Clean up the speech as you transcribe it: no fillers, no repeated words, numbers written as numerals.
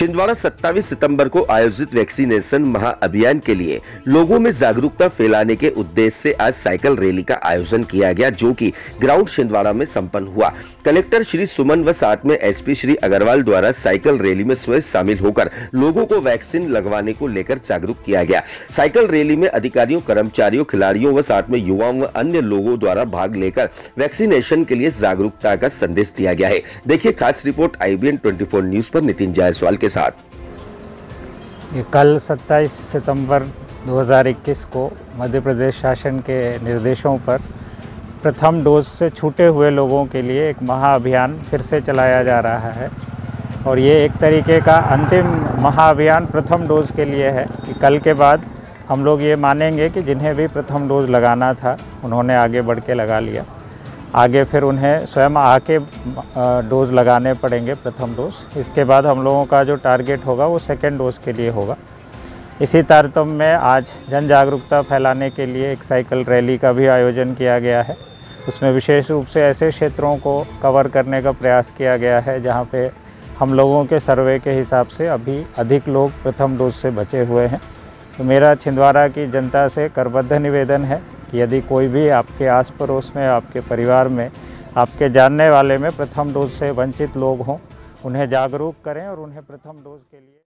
छिंदवाड़ा 27 सितंबर को आयोजित वैक्सीनेशन महाअभियान के लिए लोगों में जागरूकता फैलाने के उद्देश्य से आज साइकिल रैली का आयोजन किया गया, जो कि ग्राउंड छिंदवाड़ा में संपन्न हुआ। कलेक्टर श्री सुमन व साथ में एसपी श्री अग्रवाल द्वारा साइकिल रैली में स्वयं शामिल होकर लोगों को वैक्सीन लगवाने को लेकर जागरूक किया गया। साइकिल रैली में अधिकारियों, कर्मचारियों, खिलाड़ियों व साथ में युवाओं व अन्य लोगों द्वारा भाग लेकर वैक्सीनेशन के लिए जागरूकता का संदेश दिया गया है। देखिए खास रिपोर्ट IBN 24 न्यूज पर नितिन जायसवाल के साथ। ये कल 27 सितंबर 2021 को मध्य प्रदेश शासन के निर्देशों पर प्रथम डोज से छूटे हुए लोगों के लिए एक महाअभियान फिर से चलाया जा रहा है और ये एक तरीके का अंतिम महाअभियान प्रथम डोज के लिए है कि कल के बाद हम लोग ये मानेंगे कि जिन्हें भी प्रथम डोज लगाना था उन्होंने आगे बढ़ के लगा लिया। आगे फिर उन्हें स्वयं आके डोज़ लगाने पड़ेंगे प्रथम डोज। इसके बाद हम लोगों का जो टारगेट होगा वो सेकेंड डोज के लिए होगा। इसी तारतम्य में आज जन जागरूकता फैलाने के लिए एक साइकिल रैली का भी आयोजन किया गया है। उसमें विशेष रूप से ऐसे क्षेत्रों को कवर करने का प्रयास किया गया है जहाँ पे हम लोगों के सर्वे के हिसाब से अभी अधिक लोग प्रथम डोज से बचे हुए हैं। तो मेरा छिंदवाड़ा की जनता से करबद्ध निवेदन है कि यदि कोई भी आपके आस पड़ोस में, आपके परिवार में, आपके जानने वाले में प्रथम डोज से वंचित लोग हों, उन्हें जागरूक करें और उन्हें प्रथम डोज के लिए